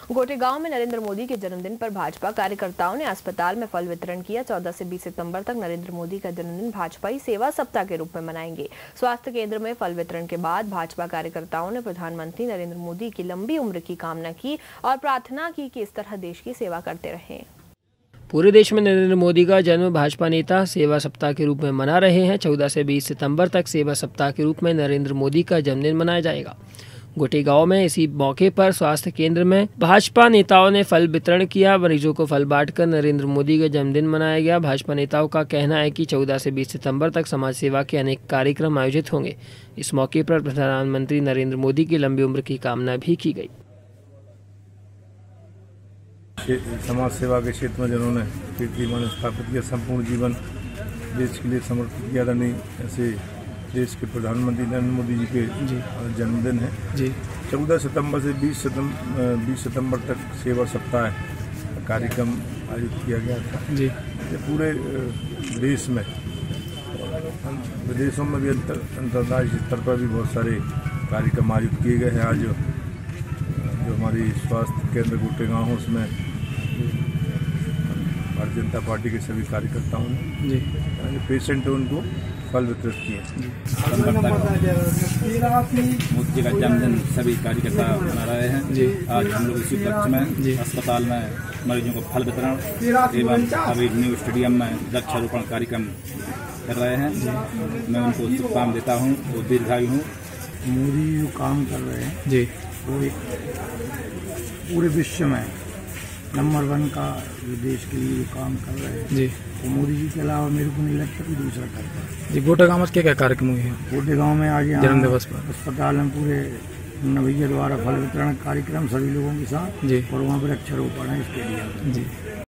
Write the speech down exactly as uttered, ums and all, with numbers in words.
गोटेगांव में नरेंद्र मोदी के जन्मदिन पर भाजपा कार्यकर्ताओं ने अस्पताल में फल वितरण किया। चौदह से बीस सितंबर तक नरेंद्र मोदी का जन्मदिन भाजपाई सेवा सप्ताह के रूप में मनाएंगे। स्वास्थ्य केंद्र में फल वितरण के बाद भाजपा कार्यकर्ताओं ने प्रधानमंत्री नरेंद्र मोदी की लंबी उम्र की कामना की और प्रार्थना की कि इस तरह देश की सेवा करते रहें। पूरे देश में नरेंद्र मोदी का जन्म भाजपा नेता सेवा सप्ताह के रूप में मना रहे हैं। चौदह से बीस सितंबर तक सेवा सप्ताह के रूप में नरेंद्र मोदी का जन्मदिन मनाया जाएगा। गोटेगांव में इसी मौके पर स्वास्थ्य केंद्र में भाजपा नेताओं ने फल वितरण किया। मरीजों को फल बांटकर नरेंद्र मोदी का जन्मदिन मनाया गया। भाजपा नेताओं का कहना है कि चौदह से बीस सितंबर तक समाज सेवा के अनेक कार्यक्रम आयोजित होंगे। इस मौके पर प्रधानमंत्री नरेंद्र मोदी की लंबी उम्र की कामना भी की गई। समाज सेवा के क्षेत्र में जिन्होंने कीर्तिमान स्थापित किया, संपूर्ण जीवन देश के लिए समर्पित किया, नहीं ऐसे देश के प्रधानमंत्री नरेंद्र मोदी जी के जन्मदिन है जी। चौदह सितंबर से बीस सितंबर बीस सितंबर तक सेवा सप्ताह कार्यक्रम आयोजित किया गया था जी। ये पूरे देश में, विदेशों में भी अंतर्राष्ट्रीय स्तर पर भी बहुत सारे कार्यक्रम आयोजित किए गए हैं। आज जो हमारी स्वास्थ्य केंद्र गोटेगांव है उसमें भारतीय जनता पार्टी के सभी कार्यकर्ताओं ने जी पेशेंट उनको फल वितरित किए। मोदी जी का जन्मदिन सभी कार्यकर्ता मना रहे हैं जी। आज हम लोग इसी उपलक्ष्य में अस्पताल में मरीजों को फल वितरण एवं अभी न्यू स्टेडियम में वृक्षारोपण कार्यक्रम कर रहे हैं। मैं उनको शुभकामनाएं देता हूँ, वो दीर्घायु हूँ। मोदी जो काम कर रहे हैं जी, वो एक पूरे विश्व में नंबर वन का जो देश के लिए काम कर रहे हैं जी, तो मोदी जी के अलावा मेरे को नहीं लगता कि दूसरा करता है जी। गोटेगांव में क्या क्या कार्यक्रम हुए हैं? गोटेगांव में आज यहाँ जन्म दिवस पर अस्पताल में पूरे नवैया द्वारा फल वितरण कार्यक्रम सभी लोगों के साथ जी, और वहाँ पर वृक्षारोपण है स्टेडियम जी।